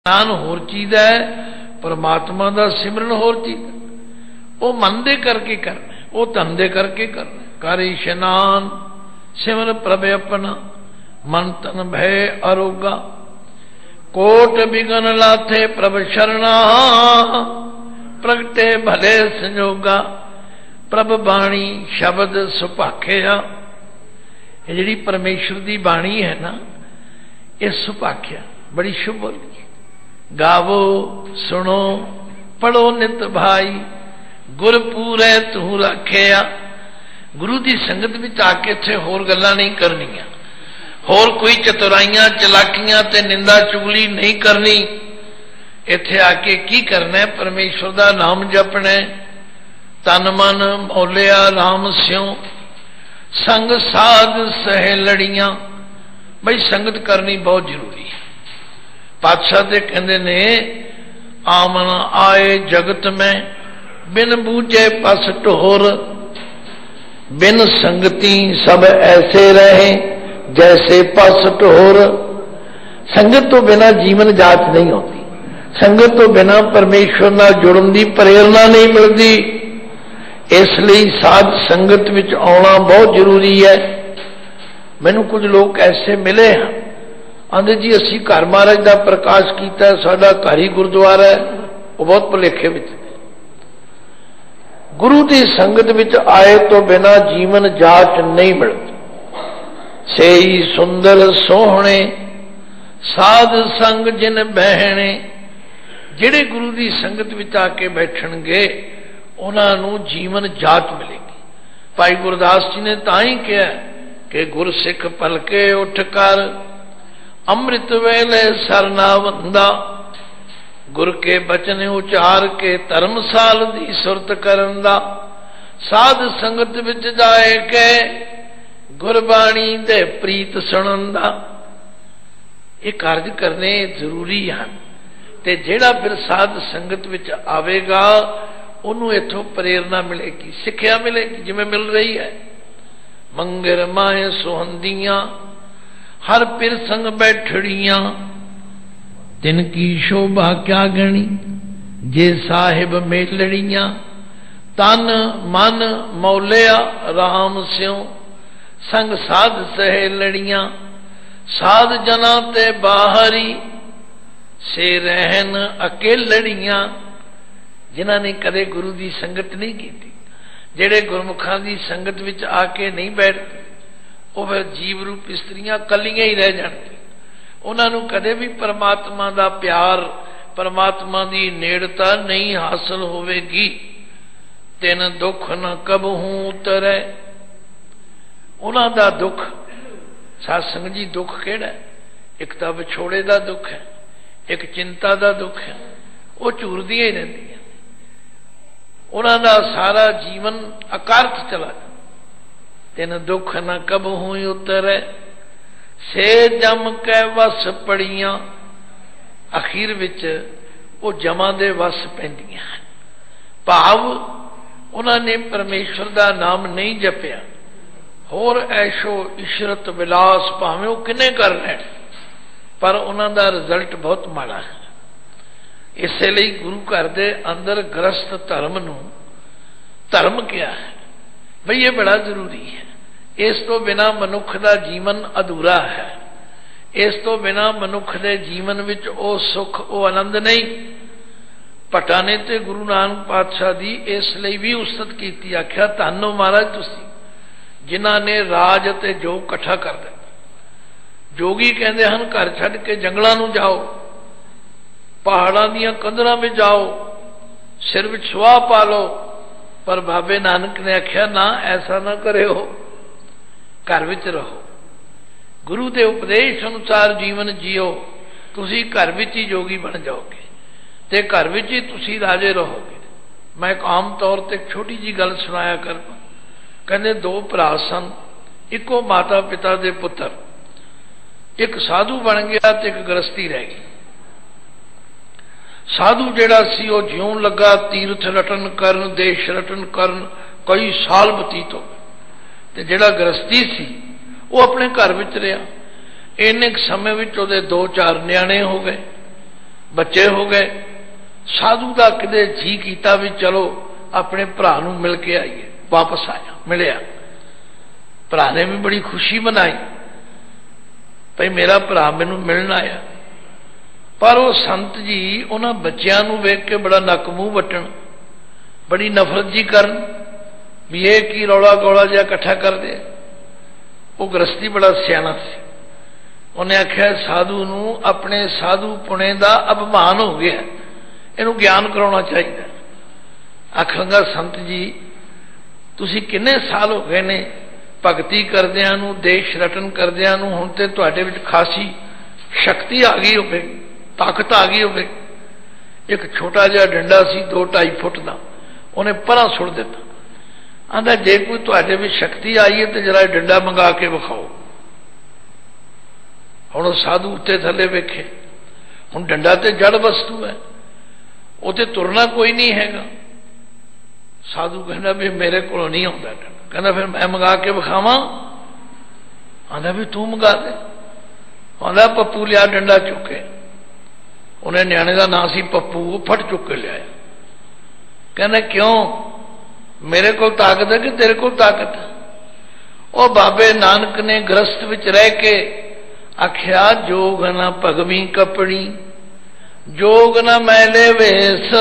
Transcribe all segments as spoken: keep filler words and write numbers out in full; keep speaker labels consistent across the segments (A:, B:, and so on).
A: ज्ञान होर चीज है, परमात्मा का सिमरन होर चीज है। वो मन दे करके करना, वो धन दे करके करना। कर इशनान सिमर प्रभ अपना, मन तन भय अरोगा। कोट बिगन लाथे प्रभ शरणा, प्रगटे भले संजोगा। प्रभ बाणी शब्द सुभाख्या, ये जी परमेश्वर की बाणी है ना, ये सुभाख्या बड़ी शुभ बोली। गावो सुनो पढ़ो नित भाई, गुर पूरे तू रखिया। गुरु की संगत में आके इत्थे होर गल्लां नहीं करनियां, होर कोई चतुराइयां चलाकियां ते निंदा चुगली नहीं करनी। इत्थे आके की करना है? परमेश्वर का नाम जपना है। तन मन मौलिया राम स्यों, संग साध सह लड़ियां। बई संगत करनी बहुत जरूरी है। पातशाह ते कहंदे ने, आमन आए जगत में बिन बूझे पस ढोर। बिन संगति सब ऐसे रहे जैसे पस ढोर। संगत तो बिना जीवन जाच नहीं होती, संगत तो बिना परमेश्वर नाल जुड़न की प्रेरणा नहीं मिलती। इसलिए साध संगत विच आना बहुत जरूरी है। मैनू कुछ लोग ऐसे मिले हैं, आंदे जी असी घर महाराज का प्रकाश किया, साडा घर ही गुरुद्वारा है। वो बहुत भुलेखे विच ने। गुरु की संगत विच आए तो बिना जीवन जाच नहीं मिलती। सेई सुंदर सोहणे साध संग जिन बहने। जिहड़े गुरु की संगत विच आके बैठणगे उन्होंने जीवन जाच मिलेगी। भाई गुरदास जी ने तां ही कहा कि गुरसिख पलके उठ कर, अमृत वेले सरना वंदा। गुर के बचन उचार के धर्मसाल दी सुरत करन दा। साध संगत विच जाए के गुरबाणी दे प्रीत सुनन दा। ये कार्य करने जरूरी हैं। ते जेड़ा फिर साध संगत विच आवेगा उन्होंने इथों प्रेरणा मिलेगी, सिक्ख्या मिलेगी, जिमें मिल रही है। मंगर माए सुहंदियां हर पिर संग बैठड़ियां। तिनकी शोभा क्या गणी जे साहिब मेलड़ियां। तन मन मौलिया राम स्यों, संग साध सहे लड़ियां। साध जना ते बाहरी से रहन अकेलड़ियां। जिन्होंने कदे गुरु की संगत नहीं की, जेड़े गुरमुखां की संगत विच आके नहीं बैठते, वो फिर जीव रूप स्त्रियां कलियां ही रह जाती। उन्होंने कदे भी परमात्मा का प्यार, परमात्मा की नेड़ता नहीं हासिल होवेगी। तिन दुख न कबहू उतरे। उन्हों दुख, सत्संग जी दुख केड़ा है? एक तो विछोड़े का दुख है, एक चिंता का दुख है। वो झूरदियां ही रहती। उन्होंने सारा जीवन अकार्थ चला जाता। तिन दुख न कबहू उतरे, से जम कै वस पड़ियां। अखीर विच वो जमा दे वस पैंदियां हैं। भाव उन्होंने परमेश्वर का नाम नहीं जपिया, होर ऐशो इशरत विलास भावें वो किने कर रहे, पर उन्होंने रिजल्ट बहुत माड़ा है। इसलिए गुरु घर के अंदर गृहस्थ धर्म नूं धर्म क्या है भाई, ये बड़ा जरूरी है। इस तो बिना मनुख का जीवन अधूरा है। इस तो बिना मनुख के जीवन विच ओ सुख, ओ आनंद नहीं। भट्टा ने तो गुरु नानक पातशाह की इसलिए भी उस्तत की, आख्या धन्नो महाराज तुसी जिन्हां ने राज ते जोग इकट्ठा कर दिता। जोगी कहते हैं घर छड्ड के जंगलों नूं जाओ, पहाड़ों दियां कंधरां में जाओ, सिर विच सुआह पा लो। पर बाबे नानक ने आख्या ना, ऐसा ना करो, घर विच रहो, गुरु के उपदेश अनुसार जीवन जियो। तुसी घर विच ही जोगी बन जाओगे ते घर विच ही तुसी राजे रहोगे। मैं एक आम तौर पर एक छोटी जी गल सुनाया कर। कहते दो भरा सन, इको माता पिता के पुत्र। एक साधु बन गया तो एक गृहस्थी रह गई। साधु जिहड़ा सी वो जिउं लगा तीर्थ रटन करन, देश रटन करन, कई साल बतीत हो गए। ते जिहड़ा गृहस्थी सी वो अपने घर विच रहा। इन्ने समय विच उहदे दो चार न्याणे हो गए। बच्चे हो गए। साधु का किते जी किया भी चलो अपने भरा नूं मिल के आईए। वापस आया, मिलिया, भरा ने भी बड़ी खुशी मनाई भाई मेरा भरा मैनू मिलना आया। पर वो संत जी उन्हां बच्चों नूं वेख के बड़ा नक मूँह वटन, बड़ी नफरत जी करन भी ये की रौला गौला जिहा इकट्ठा कर दे। वो गृहस्थी बड़ा सियाणा सी, उन्हें आख्या साधु नूं अपने साधु पुणे का अपमान हो गया, इनू ज्ञान कराना चाहिए। आखांगा संत जी तुसी किन्ने साल हो गए ने भगती करदियां नूं, देश रटन करदियां नूं, हुण ते तुहाडे विच खासी शक्ति आ गई होवे, ताकत आ गई होवे। एक छोटा जिहा डंडा सी दो ढाई फुट का, उन्हें परां सुट दिता। आंदा जे कोई तुहाडे विच शक्ति आई है तो जरा डंडा मंगा के विखाओ। हुण साधु उत्ते थले वेखे, हुण डंडा ते जड़ वस्तु है, उते तुरना कोई नहीं हैगा। साधु कहना भी मेरे को नहीं आता डंडा, कहना फिर मैं मंगा के विखावां। आंदा भी तू मंगा दे। आंदा पप्पू लिया डंडा चुके, उन्हें न्याणे का नाम सी पप्पू, वो फट चुक के लिया। कहना क्यों, मेरे को ताकत है कि तेरे को ताकत है? और बाबे नानक ने गृहस्थ विच रह के आख्या जोग न भगवी कपड़ी, जोग न मैले वेश,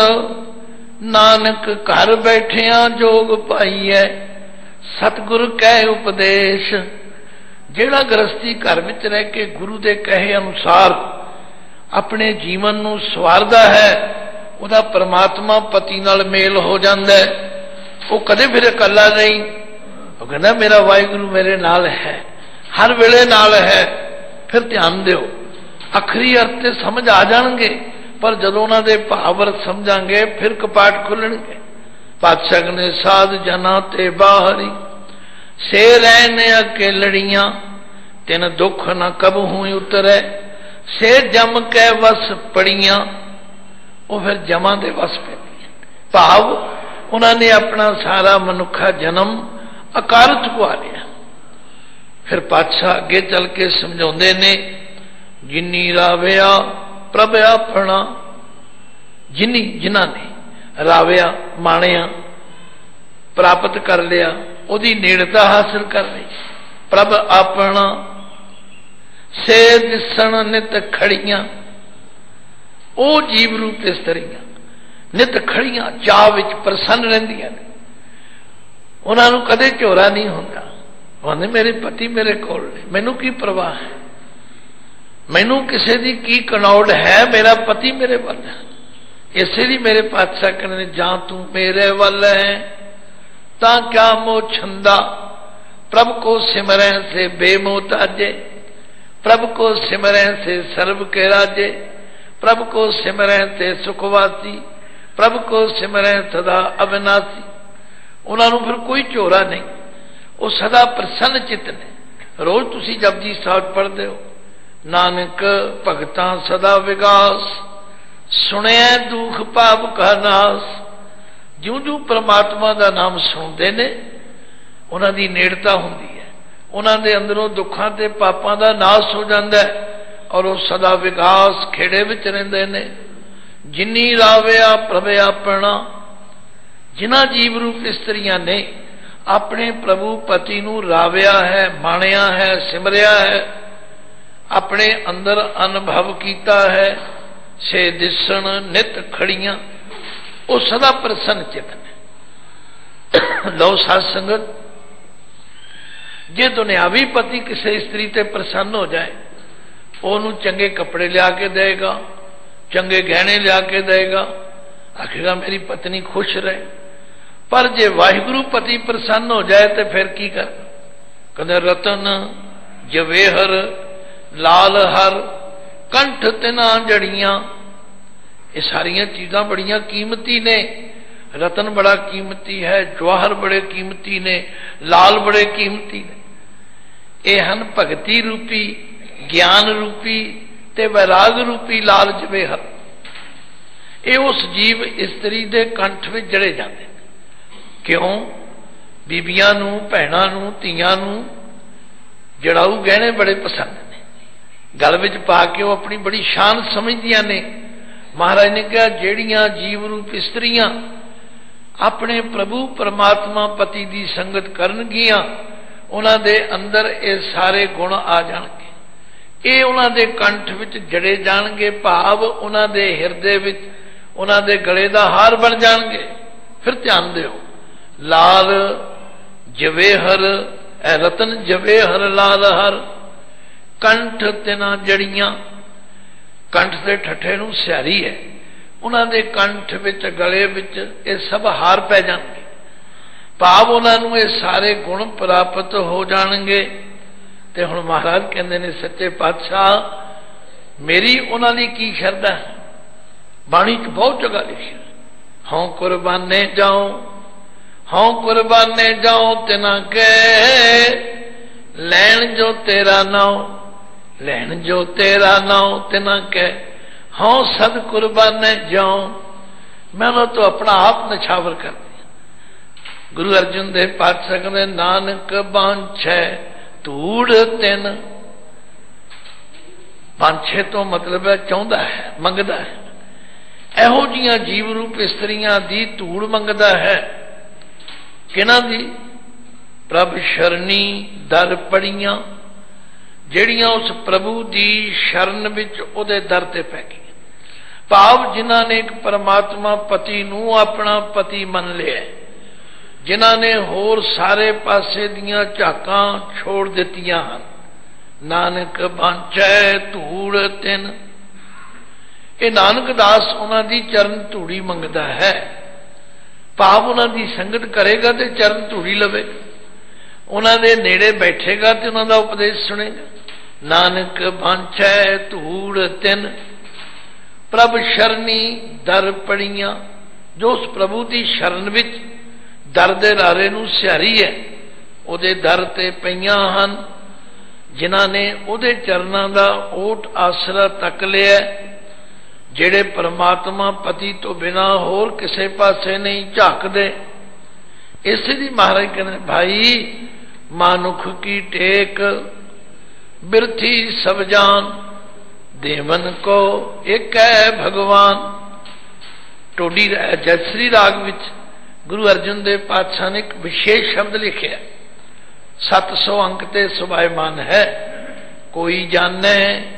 A: नानक घर बैठिया जोग पाईए, सतगुरु कह उपदेश। जेड़ा गृहस्थी घर विच रह के गुरु दे कहे अनुसार अपने जीवन नूं सवारदा है, उहदा परमात्मा पति नाल मेल हो जांदा है। वो कदे फिर इकल्ला नहीं, वो कहना मेरा वाहिगुरु मेरे नाल है, हर वेले नाल है। फिर ध्यान दिओ, अखरी अर्थ ते समझ आ जाणगे, पर जदों उन्हां दे भाव अर्थ समझांगे फिर कपाट खुलणगे। पातशाह ने साध जना ते बाहरी, से रहने अकेलड़ियां, तिन दुख न कबहू उतरे, से जम के वस पड़ियां। वो फिर जमा दे वस पैंदियां। भाव उन्होंने अपना सारा मनुखा जन्म अकार चुकवा लिया। फिर पातशाह अगे चल के समझाते ने, जिन्नी राविया प्रभ अपना, जिन्नी जिन्हां ने राविया माणिया प्राप्त कर लिया, उहदी नेड़ता हासिल कर ली। प्रभ अपना से दिसण नित खड़ियां, ओ जीव रूप इस्तरियां नित खड़ियां चाह विच प्रसन्न रहिंदियां ने, उन्हां नूं कदे झोरा नहीं हुंदा। कहंदे मेरे पति मेरे कोल ने, मैनू की परवाह है, मैनू किसी दी की कनौड़ है, मेरा पति मेरे वल है। इसे लिए मेरे पातशाह कहने जां तू मेरे वल है ता क्या मोह छंदा, प्रभु को सिमरें से बेमोह ताजे, प्रभु को सिमरें से सर्व के राजे, प्रभु को सिमरें से सुखवासी, प्रभु को सिमरें सदा अविनाशी। उन्होंने फिर कोई झोरा नहीं, वो सदा प्रसन्न चित ने। रोज तुसी जपजी साहब पढ़ते हो, नानक भगतां सदा विगास, सुने दुख पाप का नाश। ज्यों ज्यों परमात्मा का नाम सुनते ने उन्हां दी नेड़ता हुंदी है, उन्हां दे अंदरों दुखां ते पापां दा नाश हो जाता है और वो सदा विकास खेड़े विच रहिंदे ने। जिन्नी राविया प्रभ अपना, जिन्हां जीव रूप इस्त्रियां ने अपने प्रभु पति नूं राविया है, माणिया है, सिमरिया है, अपने अंदर अनुभव किया है, से दिसण नित खड़ियां, वो सदा प्रसन्न चित ने। लो साध संगत, जे दुनियावी पति किसी स्त्री ते प्रसन्न हो जाए, ओनू चंगे कपड़े लिया के देगा, चंगे गहने लिया के देगा, आखेगा मेरी पत्नी खुश रहे। पर जे वाहिगुरु पति प्रसन्न हो जाए तो फिर की कर? कहते रतन जवेहर लाल हर कंठ तिना जड़ियां, ये सारिया चीज़ां बड़िया कीमती ने। रतन बड़ा कीमती है, जवाहर बड़े कीमती ने, लाल बड़े कीमती ने। ये हन भगती रूपी, ज्ञान रूपी ते वैराग रूपी लाल जवेहर। ये उस जीव इस्त्री दे कंठ में जड़े जाते। क्यों? बीबियां नूं, भैणां नूं, धीआं नूं जड़ाऊ गहने बड़े पसंद ने। गल विच पा के वो अपनी बड़ी शान समझदियां ने। महाराज ने कहा जेड़ियां जीव रूप स्त्रियां अपने प्रभु परमात्मा पति की संगत करनगियां उन्हां दे अंदर ये सारे गुण आ जाणगे, ये उन्हां दे कंठ विच जड़े जाणगे, भाव उन्हां दे हिरदे विच उन्हां दे गले दा हार बन जाणगे। फिर ध्यान दिओ, लाल जवेहर ए रतन जवेहर लाल हर, कंठ तिना जड़ियां, कंठ के ठठे नूं स्यारी है, उन्हां दे कंठ विच गले विच ये सब हार पै जाणगे, भाव उन्हां नूं ये सारे गुण प्राप्त हो जाणगे। ते हुण महाराज कहंदे ने सच्चे पातशाह मेरी उन्हां दी की शरधा है, बाणी च बहुत जगह लिखी, हों कुर्बाने जाओ हों कुर्बाने जाओ तिना के लैण जो तेरा नाओ, लैण जो तेरा नाओ तिना के हों सद कुर्बाने जाओ। मैं तो अपना आप नछावर कर दिया। गुरु अर्जुन देव पातशाह कहते नानक बांछे धूड़ तिन, बांछे तो मतलब है चाहता है, मंगता है। एहो जियां जीव रूप स्त्रियां दी धूड़ मंगता है, किना दी? प्रभ शरणी दर पड़ियां, जेड़ियां उस प्रभु दी शरण विच उहदे दर ते पै गई। भाव जिन्हां ने एक परमात्मा पति नूं अपना पति मन लिया, जिन्हां ने होर सारे पासे दियां झाकां छोड़ दित्तियां हन। नानक बांछै धूड़ तिन, ये नानक दास उन्हां दी चरण धूड़ी मंगदा है। भाव उन्हां दी संगत करेगा तो चरण धूड़ी लवेगा, उन्हां दे नेड़े बैठेगा तो उन्हां दा उपदेश सुनेगा। नानक बांछै धूड़ तिन, प्रभ शरणी दर पड़ियां, जो उस प्रभु की शरण विच दर दे रारे नूं स्यारी है, उहदे दर ते पईयां हन। जिन्हां ने उहदे चरनां दा ओट आसरा तक लिया, जेड़े परमात्मा पति तो बिना होर किसे पासे नहीं झाकदे। इसलिए महाराज कहते भाई मानुख की टेक बिरथी सब जान, देवन को एक है भगवान। टोडी जयश्री राग विच गुरु अर्जुन देव पातशाह ने एक विशेष शब्द लिखे, सत सौ अंक ते सुभायमान है। कोई जाने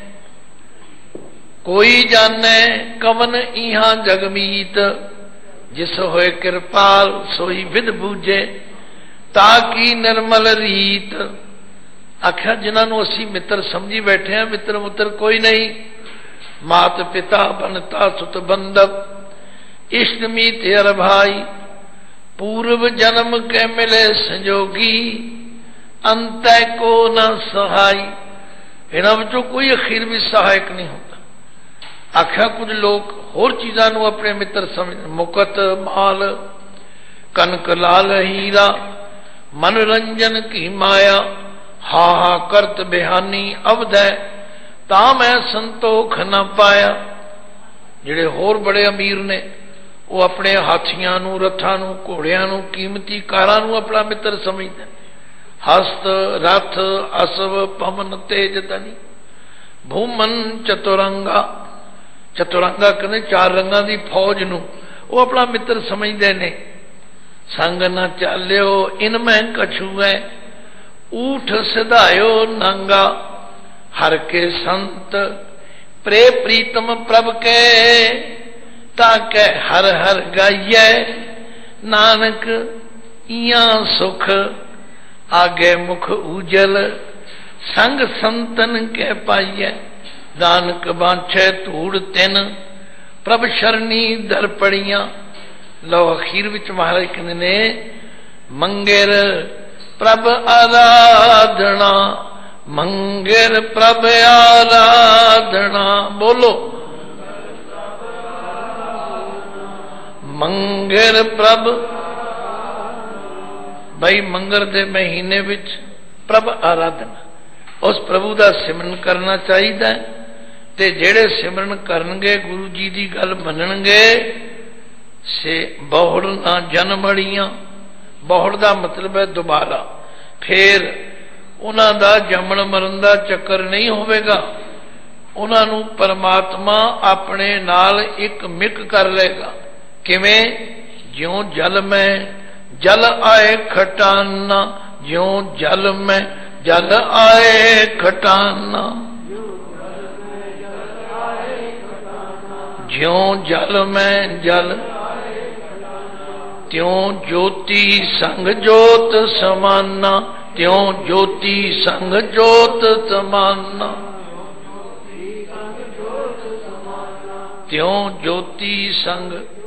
A: कोई जाने कवन इहां जगमीत, जिस होए कृपाल सोई विद बूझे, ताकि निर्मल रीत। आख्या जिन्होंने असी मित्र समझी बैठे हैं, मित्र मुत्र कोई नहीं। मात पिता बनता सुत बंधव, इष्ट मीत अर भाई, पूर्व जन्म के मिले संजोगी, अंत को न सहाय। इन्हां विचों कोई अखीर भी सहायक नहीं होता। आख्या कुछ लोग होर चीज़ों अपने मित्र समझ, मुकत माल कनक लाल हीरा, मनोरंजन की माया, हा हा करत बिहानी अवध है, ता मैं संतोख न पाया। जिहड़े होर बड़े अमीर ने वो अपने हाथियां नूं, रथां नूं, घोड़ियां नूं, कीमती कारां नूं अपना मित्र समझते। हस्त रथ असव पवन तेज धनी, भूमन चतुरंगा। चतुरंगा कहते चार रंगां दी फौज नूं वो अपना मित्र समझते ने। संग न चालियो इनमें कछु है, ऊठ सिधायो नंगा, हर के संत प्रे प्रीतम प्रभ के, ताके हर हर गाइए। नानक इया सुख आगे मुख उजल, संग संतन के पाइए। नानक बांछे धूड़ तिन, प्रभ शरणी दर पड़ियां। लो अखीर विच महाराज कहते ने मंगेर प्रभ आराधना, मंगेर प्रभ आराधना। बोलो मंगेर प्रभ। भाई मंगर दे महीने विच प्रभ आराधना, उस प्रभु का सिमरन करना चाहिए। ते जेड़े सिमरन करनगे गुरु जी की गल मनणगे, से बहुड़ ना जन्म अड़ियां। बहुड़ का मतलब है दोबारा, फिर उन्हां दा जमन मरण का चक्कर नहीं होवेगा, ਉਹਨਾਂ ਨੂੰ ਪਰਮਾਤਮਾ ਆਪਣੇ ਨਾਲ ਇੱਕ ਮਿਕ ਕਰ ਲੇਗਾ। ਕਿਵੇਂ? ਜਿਉਂ ਜਲ ਮੈਂ ਜਲ ਆਏ ਖਟਾਨਾ, ਜਿਉਂ ਜਲ ਮੈਂ ਜਲ ਆਏ ਖਟਾਨਾ, ਜਿਉਂ ਜਲ ਮੈਂ ਜਲ, त्यों ज्योति संग ज्योत समाना, त्यों ज्योति संग ज्योत समाना, त्यों ज्योति संग